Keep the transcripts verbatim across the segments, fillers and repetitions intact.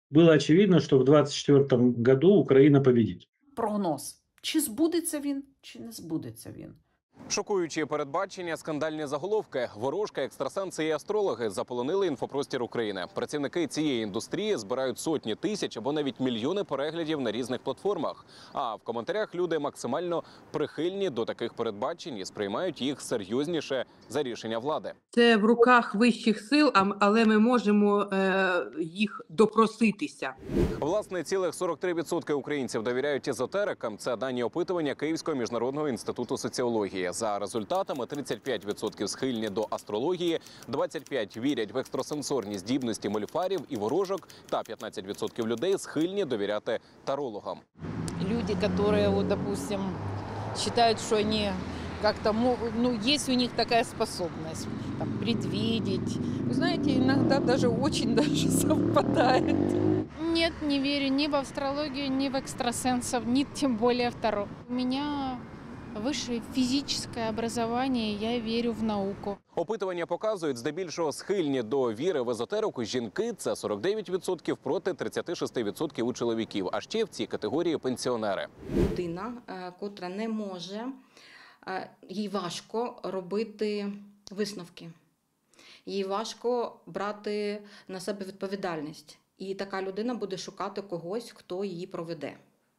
было очевидно, что в двадцать четвёртом году Украина победит. Прогноз. Чи збудеться він, чи не збудеться він? Шокуючі передбачення, скандальні заголовки, ворожка, екстрасенси і астрологи заполонили інфопростір України. Працівники цієї індустрії збирають сотні тисяч або навіть мільйони переглядів на різних платформах. А в коментарях люди максимально прихильні до таких передбачень і сприймають їх серйозніше за рішення влади. Це в руках вищих сил, а м- але ми можемо е, їх допроситися. Власне, цілих сорок три відсотки українців довіряють езотерикам. Це дані опитування Київського міжнародного інституту соціології. За результатами, тридцять п'ять відсотків схильні до астрології, двадцять п'ять відсотків вірять в екстрасенсорні здібності мольфарів і ворожок, та п'ятнадцять відсотків людей схильні довіряти тарологам. Люди, которые, вот, допустим, считают, что они как-то, мо- ну, есть у них такая способность там, предвидеть. Вы знаете, иногда даже очень даже совпадает. Нет, не верю ни в астрологию, ни в экстрасенсов, ни тем более в Таро. У меня высшее физическое образование, я верю в науку. Опитування показують, здебільшого схильні до віри в езотерику жінки – це сорок дев'ять відсотків проти тридцять шість відсотків у чоловіків. А ще в цій категорії пенсіонери. Людина, е, котра не може, е, їй важко робити висновки. Їй важко брати на себе відповідальність. І така людина буде шукати когось, хто її проведе.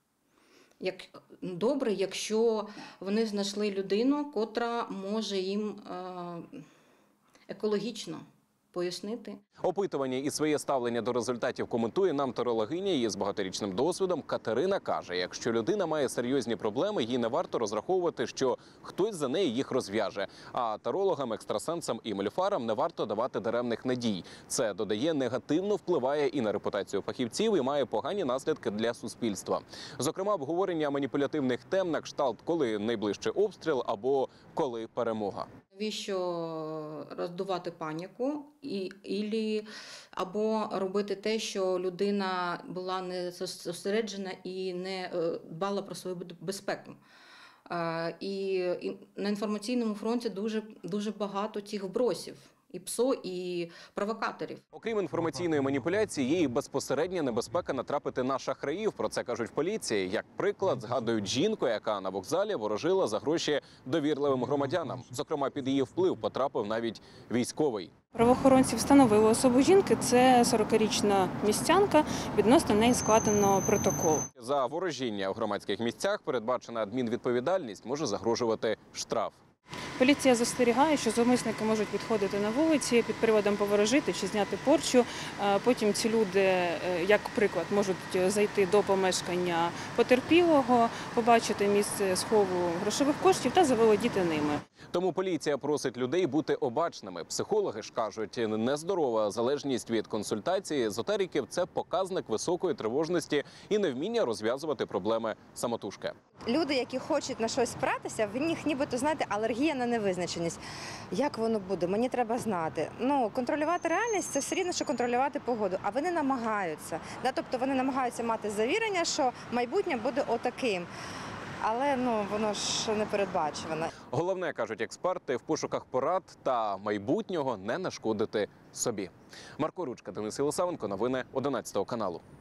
Як добре, якщо вони знайшли людину, котра може їм е, екологічно пояснити. Опитування і своє ставлення до результатів коментує нам тарологиня із багаторічним досвідом. Катерина каже, якщо людина має серйозні проблеми, їй не варто розраховувати, що хтось за неї їх розв'яже. А тарологам, екстрасенсам і мольфарам не варто давати даремних надій. Це, додає, негативно впливає і на репутацію фахівців, і має погані наслідки для суспільства. Зокрема, обговорення маніпулятивних тем на кшталт «коли найближчий обстріл» або «коли перемога». Навіщо роздувати паніку і, ілі, або робити те, що людина була не зосереджена і не е, дбала про свою безпеку. Е, І, і на інформаційному фронті дуже, дуже багато цих вбросів. І ПСО, і провокаторів. Окрім інформаційної маніпуляції, є і безпосередня небезпека натрапити на шахраїв. Про це кажуть в поліції. Як приклад, згадують жінку, яка на вокзалі ворожила за гроші довірливим громадянам. Зокрема, під її вплив потрапив навіть військовий. Правоохоронці встановили особу жінки. Це сорокарічна містянка. Відносно неї складено протокол. За ворожіння в громадських місцях передбачена адмінвідповідальність, може загрожувати штраф. Поліція застерігає, що зловмисники можуть підходити на вулиці під приводом поворожити чи зняти порчу. Е, Потім ці люди, е, як приклад, можуть зайти до помешкання потерпілого, побачити місце схову грошових коштів та заволодіти ними. Тому поліція просить людей бути обачними. Психологи ж кажуть, нездорова залежність від консультації езотериків – це показник високої тривожності і невміння розв'язувати проблеми самотужки. Люди, які хочуть на щось спиратися, в них нібито, знаєте, алергія на невизначеність. Як воно буде? Мені треба знати. Ну, контролювати реальність – це все рівно, що контролювати погоду. А вони намагаються. Да? Тобто вони намагаються мати завірення, що майбутнє буде отаким. Але ну, воно ж не передбачувано. Головне, кажуть експерти, в пошуках порад та майбутнього не нашкодити собі. Марко Ручка, Денис Єлисавенко, новини одинадцятого каналу.